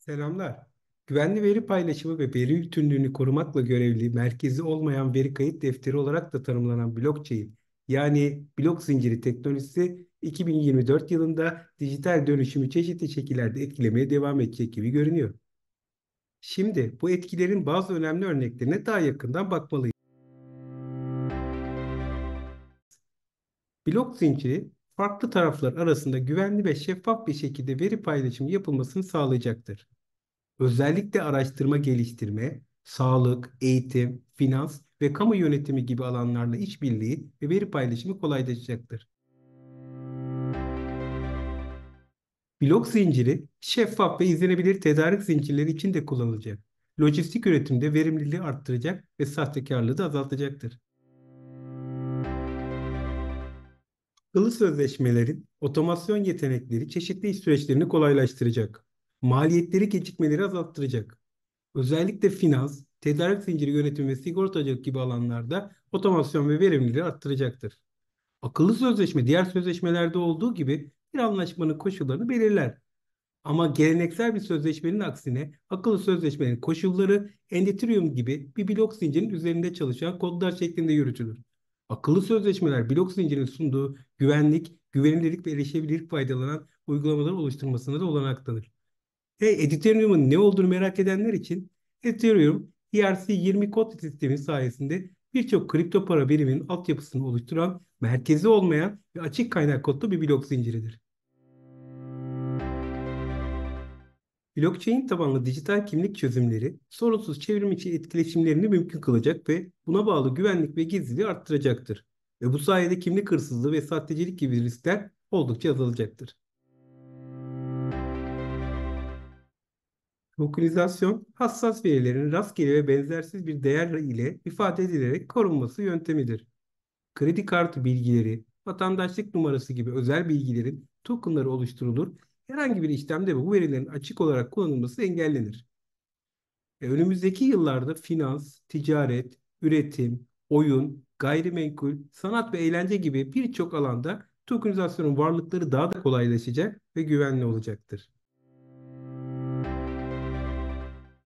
Selamlar. Güvenli veri paylaşımı ve veri bütünlüğünü korumakla görevli merkezi olmayan veri kayıt defteri olarak da tanımlanan blockchain, yani blok zinciri teknolojisi 2024 yılında dijital dönüşümü çeşitli şekillerde etkilemeye devam edecek gibi görünüyor. Şimdi bu etkilerin bazı önemli örneklerine daha yakından bakmalıyız. Blok zinciri farklı taraflar arasında güvenli ve şeffaf bir şekilde veri paylaşımı yapılmasını sağlayacaktır. Özellikle araştırma geliştirme, sağlık, eğitim, finans ve kamu yönetimi gibi alanlarla işbirliği ve veri paylaşımı kolaylaşacaktır. Blok zinciri şeffaf ve izlenebilir tedarik zincirleri için de kullanılacak. Lojistik üretimde verimliliği arttıracak ve sahtekarlığı da azaltacaktır. Akıllı sözleşmelerin otomasyon yetenekleri çeşitli iş süreçlerini kolaylaştıracak. Maliyetleri gecikmeleri azalttıracak. Özellikle finans, tedarik zinciri yönetimi ve sigortacılık gibi alanlarda otomasyon ve verimliliği arttıracaktır. Akıllı sözleşme diğer sözleşmelerde olduğu gibi bir anlaşmanın koşullarını belirler. Ama geleneksel bir sözleşmenin aksine akıllı sözleşmenin koşulları Ethereum gibi bir blok zincirinin üzerinde çalışan kodlar şeklinde yürütülür. Akıllı sözleşmeler blok zincirinin sunduğu güvenlik, güvenilirlik ve erişebilirlik faydalanan uygulamaları oluşturmasına da olanak tanır. Ethereum'un ne olduğunu merak edenler için Ethereum ERC-20 kod sistemi sayesinde birçok kripto para biriminin altyapısını oluşturan merkezi olmayan ve açık kaynak kodlu bir blok zinciridir. Blockchain tabanlı dijital kimlik çözümleri sorunsuz çevrim içi etkileşimlerini mümkün kılacak ve buna bağlı güvenlik ve gizliliği arttıracaktır. Ve bu sayede kimlik hırsızlığı ve sahtecilik gibi riskler oldukça azalacaktır. Tokenizasyon, hassas verilerin rastgele ve benzersiz bir değer ile ifade edilerek korunması yöntemidir. Kredi kartı bilgileri, vatandaşlık numarası gibi özel bilgilerin tokenları oluşturulur. Herhangi bir işlemde bu verilerin açık olarak kullanılması engellenir. Önümüzdeki yıllarda finans, ticaret, üretim, oyun, gayrimenkul, sanat ve eğlence gibi birçok alanda tokenizasyonun varlıkları daha da kolaylaşacak ve güvenli olacaktır.